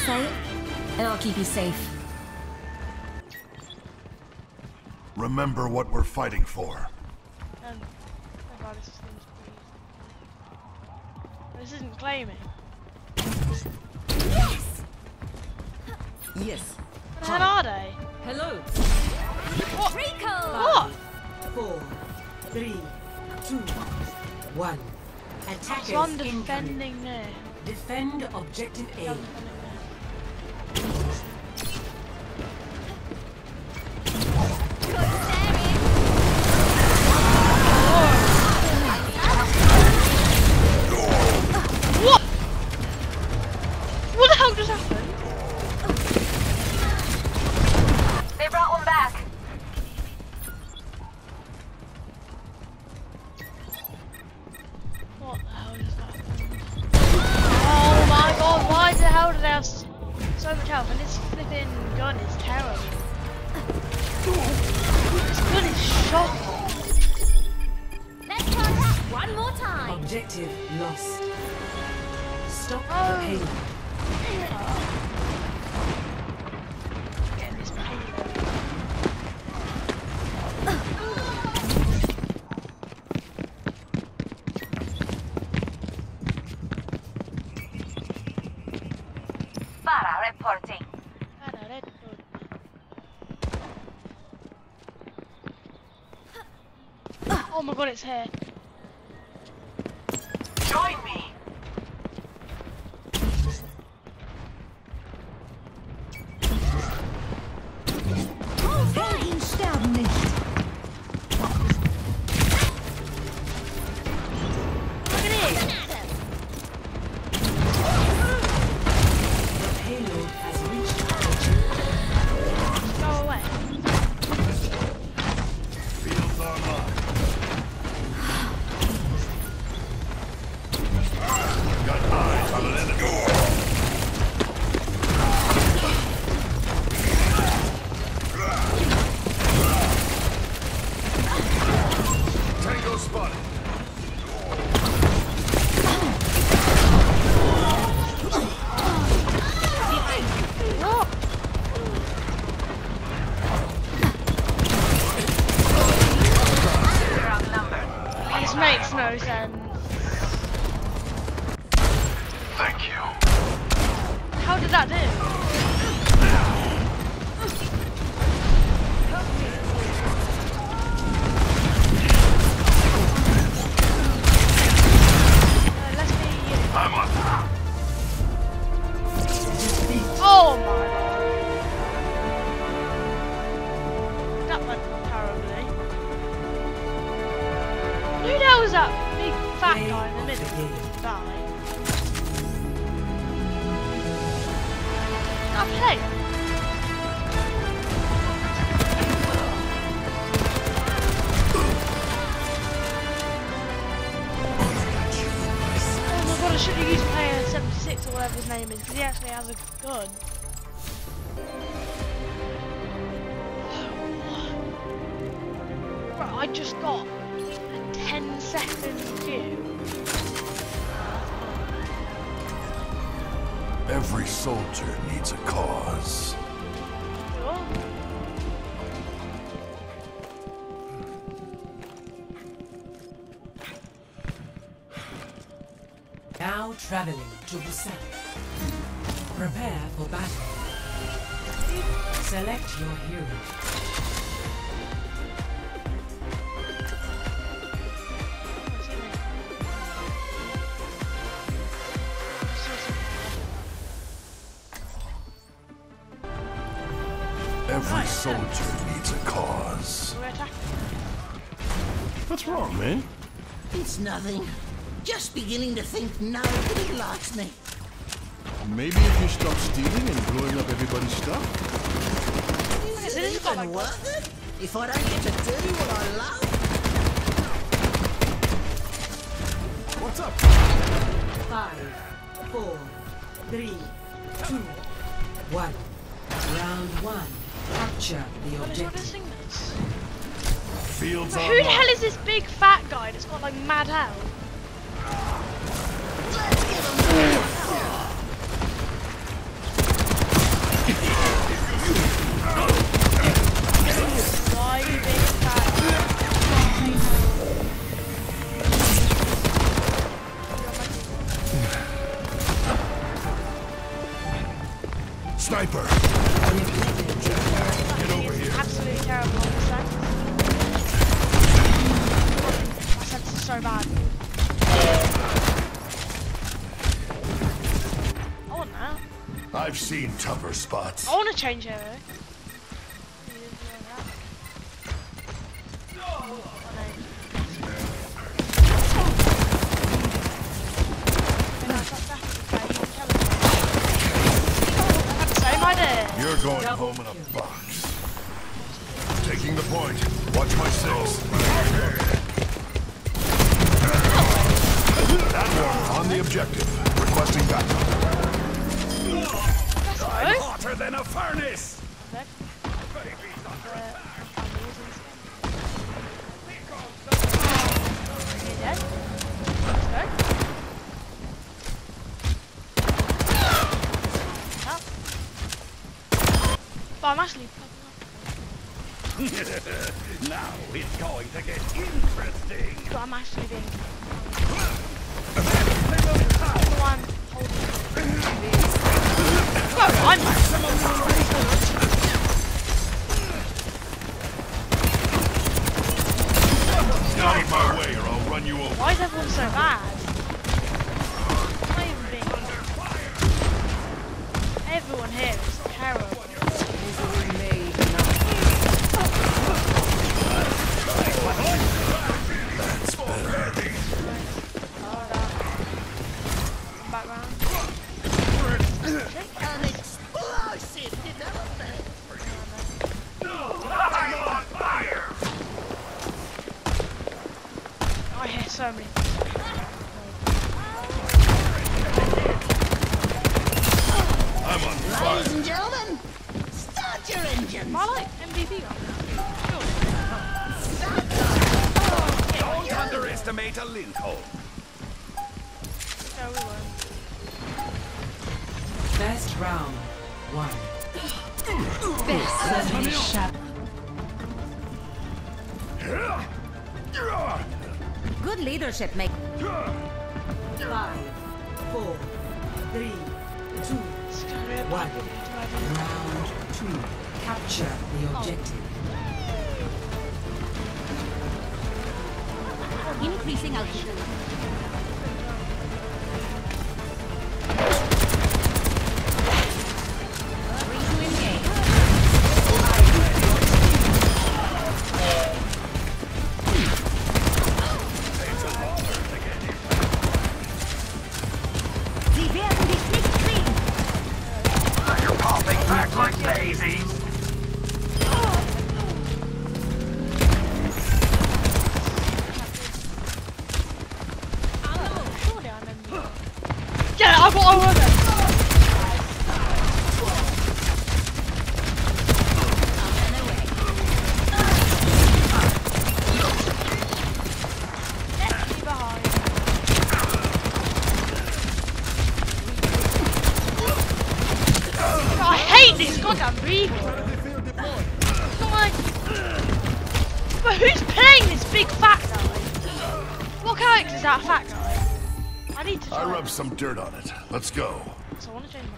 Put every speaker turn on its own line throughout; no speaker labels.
say it, and I'll keep you safe.
Remember what we're fighting for.
Oh god, this seems pretty... This isn't claiming.
Yes!
Yes.
What the hell are they?
Hello.
What?
Rico!
What?
4, 3, 2, 1. Attackers
So I'm
incoming.
defending there.
Defend objective A.
I'm defending there. What? What the hell just happened?
They brought one back.
What the hell just happened? Oh my god, why the hell do they have so much health? And this flipping gun is terrible. This gun is shocking.
Let's contact one more time.
Objective lost. Stop the
Oh.
payload.
Getting this payload.
Para reporting.
Oh my god, it's here.
Join me.
Helden sterben nicht.
Look at it.
The payload has reached origin.
Go away.
Fields online. Got eyes on an enemy. Tango spotted.
What? This makes no sense.
Thank you.
How did that do? Let's be...
I'm on.
Oh my god. That went terribly. Who the hell was that big fat guy in the middle? Die. That plate. Oh my god, I should have used player 76 or whatever his name is, because he actually has a gun. Right, I just got a 10-second view.
Every soldier needs a cause.
Sure.
Now traveling to the south. Prepare for battle. Select your hero.
What's his name? I saw something.
Every soldier needs a cause.
We're attacking.
What's wrong, man?
It's nothing. Just beginning to think nobody likes me.
Maybe if you stop stealing and blowing up everybody's stuff?
Is
this
it
is quite
even
like
worth it? If I don't get to do what I love?
What's up?
5, 4, 3, 2, 1. Round 1. Capture the
What is
objective.
this thing that's...
Fields
Who the hell is this big fat guy that's got like mad hair?
Let's give 'em
sniper. Get over here.
Absolutely terrible on the sense. My sense is so bad. I want that.
I've seen tougher spots.
I want to change it.
You're going home in a box. Taking the point. Watch my six. That one on the objective. Requesting backup.
I'm
hotter than a furnace.
But I'm actually
Now it's going to get interesting.
but I'm actually being the one holding. Go on!
Get out of my way or I'll run you over.
Why is everyone so bad? I'm not even being. Everyone here is terrible.
That's better.
Background.
An explosive development.
I'm on fire.
I hear so many.
I'm on
Ladies
fire.
and gentlemen, start your engines.
Am I like MVP on
Don't underestimate a lint hole.
No, we won't.
Best round. 1. Best shot.
Good leadership make
5, 4, 3, 2,
It's gonna be a
1.
bad video.
Round 2. Capture the objective.
increasing altitude. Free to engage. Sie werden dich nicht kriegen.
You're popping back like daisies.
Surely I remember. Yeah, I got all of it. Left me behind. I hate this goddamn replay. Like, but who's playing this big fat guy? What character is that fat guy? I need to try.
I rubbed some dirt on it. Let's go.
So I want to change my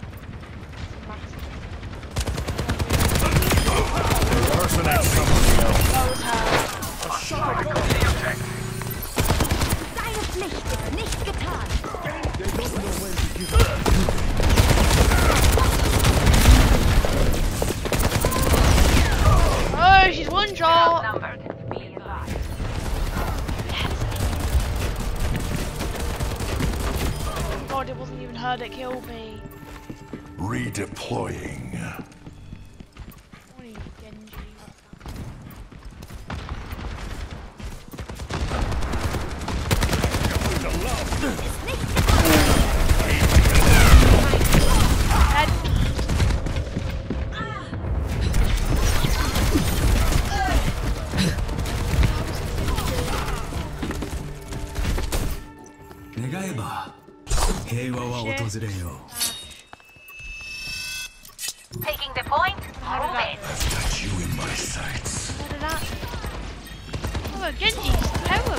Impersonate somebody else.
That was her.
Deine Pflicht ist nicht getan.
Oh, she's one shot.
Outnumbered. Be advised.
God, it wasn't even her that killed me.
Redeploying.
What are you, Genji? Head.
Taking the point. Move in.
I've got you in my sights.
What did that? Oh, Genji's terrible.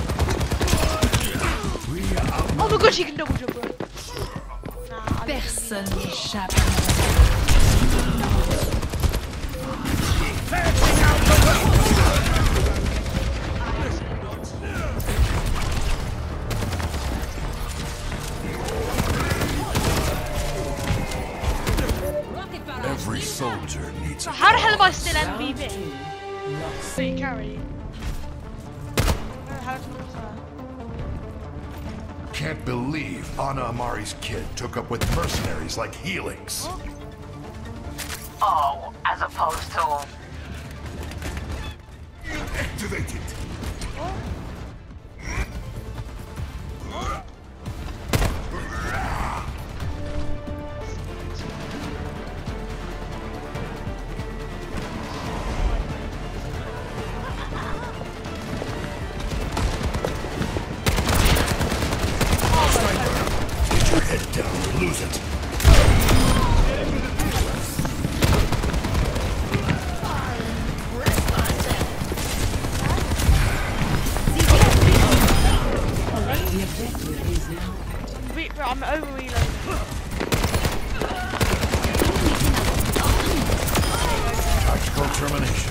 Oh my god, she can double jump, bro. Nah, I
Personne n'échappe à
Every soldier needs a
How the hell am I
cause.
still MVP? Wait, carry. How did
Can't believe Ana Amari's kid took up with mercenaries like Helix.
Oh, as opposed to...
Activated. Get your head down or lose it.
The objective is now active.
I'm over reloading.
Tactical termination.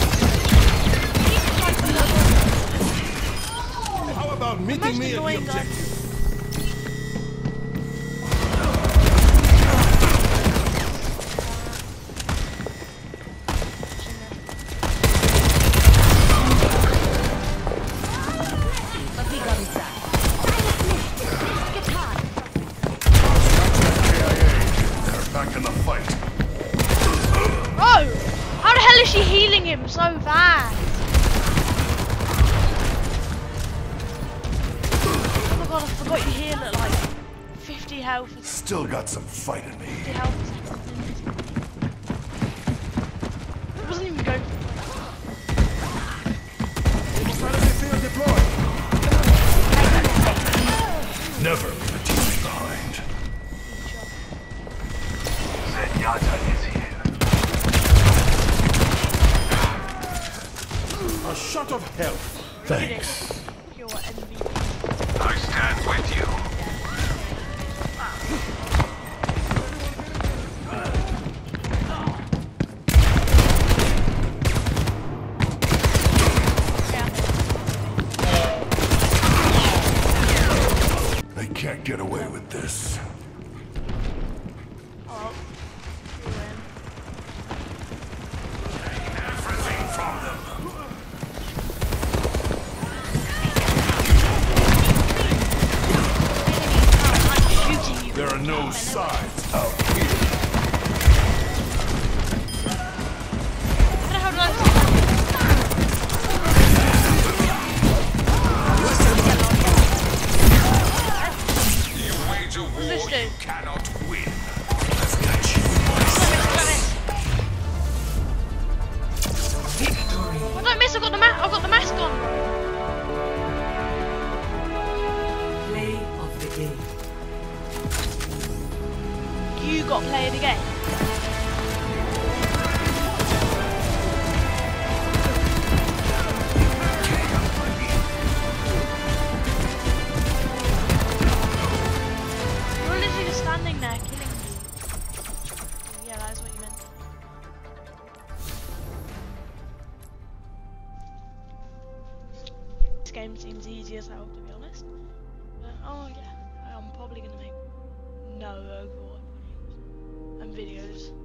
How about meeting me at the objective? Back in the fight.
Oh! How the hell is she healing him so fast? Oh my god, I forgot you heal at like 50 health.
Still got some fight in me.
50 health. It wasn't even going for
Never leave a teammate behind.
Zenyatta is here.
A shot of health. Thanks.
You're MVP.
I stand with you.
They can't get away with this.
Oh, you win.
Everything from them.
Shooting you.
There are no sides out here.
How the hell did I
You wage a war
this do?
you cannot win.
I've got you in my sights.
Victory.
I don't miss. I've got the mask on.
Play of the game.
You got play of the game. You're literally just standing there killing me. Yeah, that's what you meant. This game seems easy as hell, to be honest. Oh yeah, I'm probably gonna make no Overwatch videos and videos.